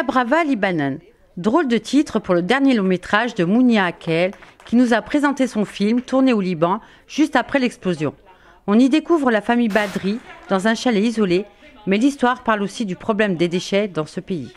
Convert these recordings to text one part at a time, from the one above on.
Costa Brava Libanon. Drôle de titre pour le dernier long-métrage de Mounia Akel, qui nous a présenté son film tourné au Liban juste après l'explosion. On y découvre la famille Badri dans un chalet isolé, mais l'histoire parle aussi du problème des déchets dans ce pays.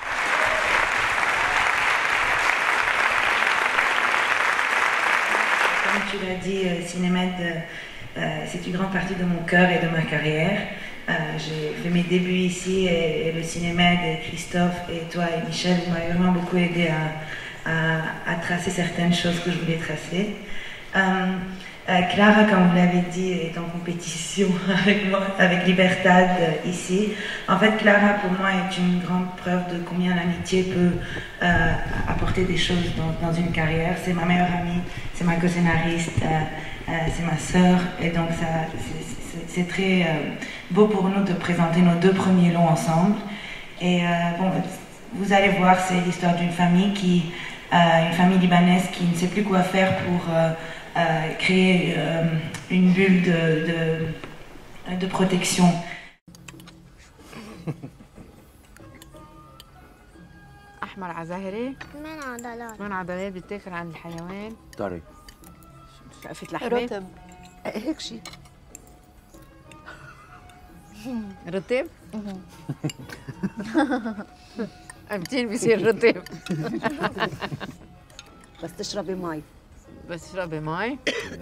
Comme tu l'as dit, Cinémed, c'est une grande partie de mon cœur et de ma carrière. J'ai fait mes débuts ici et le Cinémed, et Christophe et toi et Michel m'ont vraiment beaucoup aidé à tracer certaines choses que je voulais tracer. Clara, comme vous l'avez dit, est en compétition avec moi, avec Libertad ici. En fait, Clara, pour moi, est une grande preuve de combien l'amitié peut apporter des choses dans une carrière. C'est ma meilleure amie, c'est ma co-scénariste, c'est ma sœur, et donc c'est très beau pour nous de présenter nos 2 premiers longs ensemble. Et bon, vous allez voir, c'est l'histoire d'une famille une famille libanaise qui ne sait plus quoi faire pour créer une bulle de protection. أحمر على زهري من عضلات من عضلات بتاكل عند الحيوان طري شقفة لحمة رطب هيك شيء رطب أمتين بيصير رطب بس تشربي مي بس اشربي مي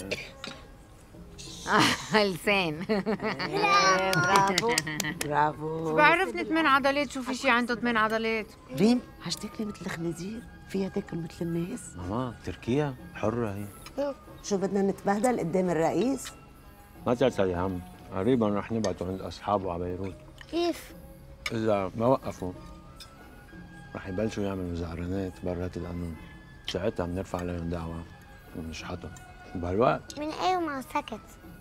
لسان برافو برافو بعرفني 8 عضلات شو في شي عنده 8 عضلات ريم هاش تاكلي مثل الخنازير فيها تاكل مثل الناس ماما تركيا حرة هي شو بدنا نتبهدل قدام الرئيس ما تسأل يا عم قريبا رح نبعته عند أصحابه على بيروت كيف؟ إذا ما وقفوا رح يبلشوا يعملوا مظاهرات برات القانون ساعتها بنرفع عليهم دعوة ونشحطهم بهالوقت من أيوة ما سكت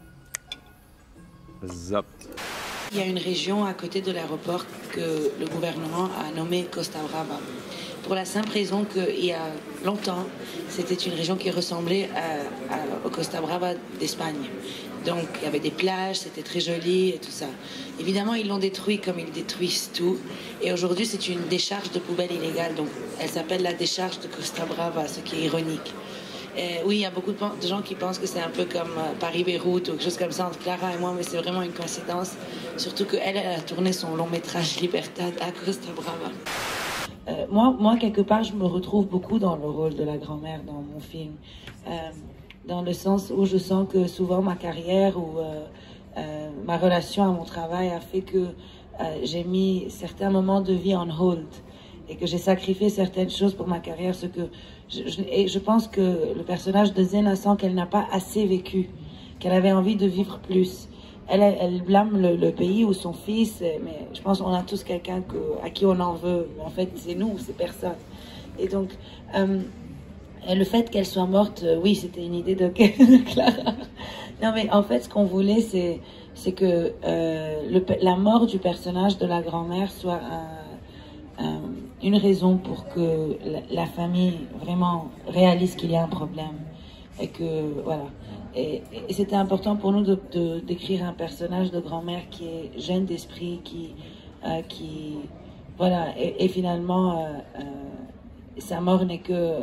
بالضبط. Il y a une région à côté de l'aéroport que le gouvernement a nommée Costa Brava. Pour la simple raison qu'il y a longtemps, c'était une région qui ressemblait au Costa Brava d'Espagne. Donc il y avait des plages, c'était très joli et tout ça. Évidemment, ils l'ont détruit comme ils détruisent tout. Et aujourd'hui, c'est une décharge de poubelles illégale. Donc elle s'appelle la décharge de Costa Brava, ce qui est ironique. Et oui, il y a beaucoup de gens qui pensent que c'est un peu comme Paris-Beyrouth ou quelque chose comme ça entre Clara et moi, mais c'est vraiment une coïncidence. Surtout qu'elle a tourné son long métrage Libertad à Costa Brava. Moi, quelque part, je me retrouve beaucoup dans le rôle de la grand-mère dans mon film. Dans le sens où je sens que souvent ma carrière ou ma relation à mon travail a fait que j'ai mis certains moments de vie en hold et que j'ai sacrifié certaines choses pour ma carrière, ce que et je pense que le personnage de Zena sent qu'elle n'a pas assez vécu, qu'elle avait envie de vivre plus. Elle blâme le pays ou son fils, mais je pense qu'on a tous quelqu'un à qui on en veut. Mais en fait, c'est nous, c'est personne. Et donc, le fait qu'elle soit morte, oui, c'était une idée de Clara. Non, mais en fait, ce qu'on voulait, c'est que la mort du personnage de la grand-mère soit une raison pour que la famille vraiment réalise qu'il y a un problème. Et que, voilà. Et c'était important pour nous d'écrire un personnage de grand-mère qui est jeune d'esprit, qui voilà. Et finalement, sa mort n'est que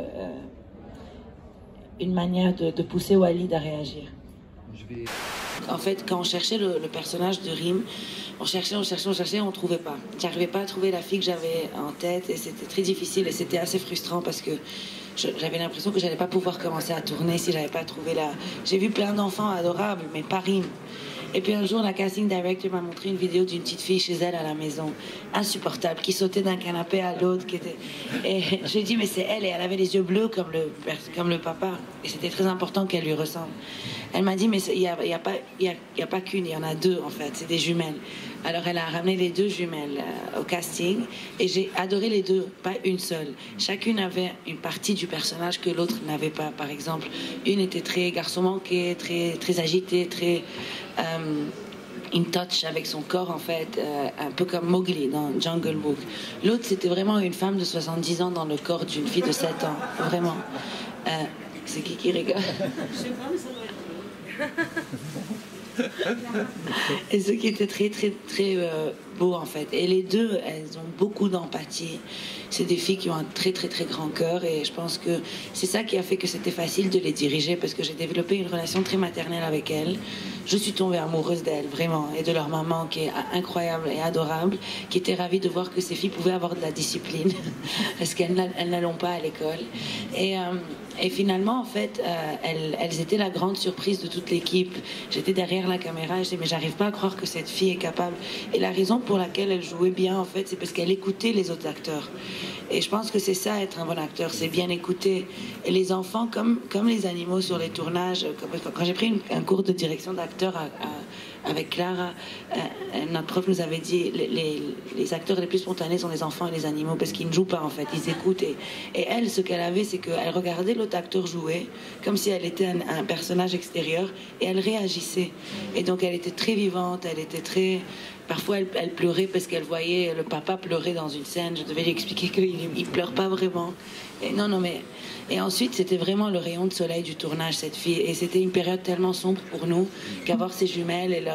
une manière de pousser Walid à réagir. En fait, quand on cherchait le personnage de Rim, on cherchait, on trouvait pas. J'arrivais pas à trouver la fille que j'avais en tête et c'était très difficile et c'était assez frustrant parce que j'avais l'impression que j'allais pas pouvoir commencer à tourner si j'avais pas trouvé la... J'ai vu plein d'enfants adorables, mais pas Rim. Et puis un jour, la casting director m'a montré une vidéo d'une petite fille chez elle à la maison, insupportable, qui sautait d'un canapé à l'autre, Et je lui ai dit, mais c'est elle, et elle avait les yeux bleus comme le papa. Et c'était très important qu'elle lui ressemble. Elle m'a dit, mais il y a pas qu'une, il y en a 2 en fait, c'est des jumelles. Alors elle a ramené les 2 jumelles au casting, et j'ai adoré les 2, pas une seule. Chacune avait une partie du personnage que l'autre n'avait pas. Par exemple, une était très garçon manqué, très agitée, très... in touch avec son corps en fait, un peu comme Mowgli dans Jungle Book. L'autre c'était vraiment une femme de 70 ans dans le corps d'une fille de 7 ans, vraiment. C'est qui rigole? Je sais pas, mais ça doit être... Et ce qui était très, très, très beau, en fait. Et les deux, elles ont beaucoup d'empathie. C'est des filles qui ont un très, très, très grand cœur. Et je pense que c'est ça qui a fait que c'était facile de les diriger, parce que j'ai développé une relation très maternelle avec elles. Je suis tombée amoureuse d'elles, vraiment, et de leur maman, qui est incroyable et adorable, qui était ravie de voir que ces filles pouvaient avoir de la discipline, parce qu'elles n'allont pas à l'école. Et finalement, en fait, elles étaient la grande surprise de toute l'équipe. J'étais derrière la caméra et je disais, mais j'arrive pas à croire que cette fille est capable. Et la raison pour laquelle elle jouait bien, en fait, c'est parce qu'elle écoutait les autres acteurs. Et je pense que c'est ça, être un bon acteur, c'est bien écouter. Et les enfants, comme les animaux sur les tournages, quand j'ai pris un cours de direction d'acteur avec Clara, notre prof nous avait dit les acteurs les plus spontanés sont les enfants et les animaux, parce qu'ils ne jouent pas, en fait, ils écoutent. Et elle, ce qu'elle avait, c'est qu'elle regardait l'autre acteur jouer comme si elle était un personnage extérieur, et elle réagissait. Et donc elle était très vivante, elle était très... Parfois, elle pleurait parce qu'elle voyait le papa pleurer dans une scène. Je devais lui expliquer qu'il ne pleure pas vraiment. Et non, mais... Et ensuite, c'était vraiment le rayon de soleil du tournage, cette fille. Et c'était une période tellement sombre pour nous qu'avoir ces jumelles et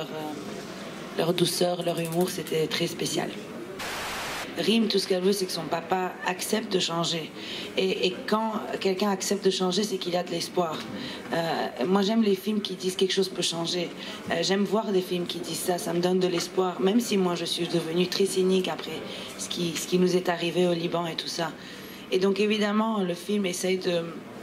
leur douceur, leur humour, c'était très spécial. Rim, tout ce qu'elle veut, c'est que son papa accepte de changer. Et quand quelqu'un accepte de changer, c'est qu'il y a de l'espoir. Moi, j'aime les films qui disent quelque chose peut changer. J'aime voir des films qui disent ça, ça me donne de l'espoir. Même si moi, je suis devenue très cynique après ce qui nous est arrivé au Liban et tout ça. Et donc, évidemment, le film essaye de...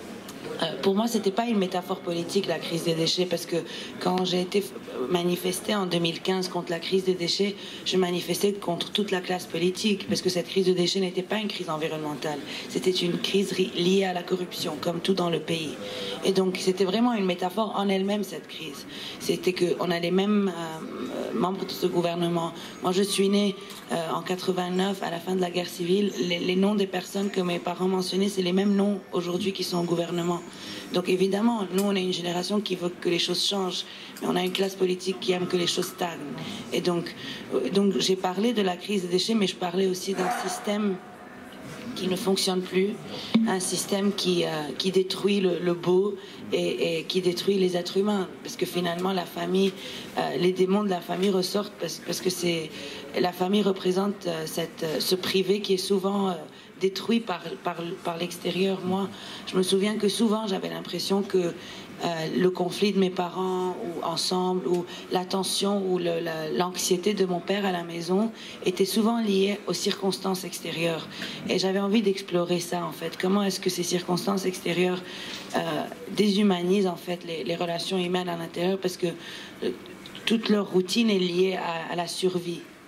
Pour moi, c'était pas une métaphore politique, la crise des déchets, parce que quand j'ai été manifestée en 2015 contre la crise des déchets, je manifestais contre toute la classe politique, parce que cette crise des déchets n'était pas une crise environnementale, c'était une crise liée à la corruption, comme tout dans le pays. Et donc, c'était vraiment une métaphore en elle-même, cette crise. C'était qu'on a les mêmes membres de ce gouvernement. Moi, je suis née en 89, à la fin de la guerre civile. Les noms des personnes que mes parents mentionnaient, c'est les mêmes noms aujourd'hui qui sont au gouvernement. Donc évidemment, nous, on est une génération qui veut que les choses changent, mais on a une classe politique qui aime que les choses stagnent. Et donc j'ai parlé de la crise des déchets, mais je parlais aussi d'un système qui ne fonctionne plus, un système qui détruit le beau et qui détruit les êtres humains, parce que finalement la famille, les démons de la famille ressortent parce que la famille représente ce privé qui est souvent détruit par l'extérieur. Moi, je me souviens que souvent j'avais l'impression que le conflit de mes parents ou ensemble, ou la tension ou l'anxiété de mon père à la maison était souvent liée aux circonstances extérieures. Et j'avais envie d'explorer ça, en fait. Comment est-ce que ces circonstances extérieures déshumanisent, en fait, les relations humaines à l'intérieur, parce que toute leur routine est liée à la survie.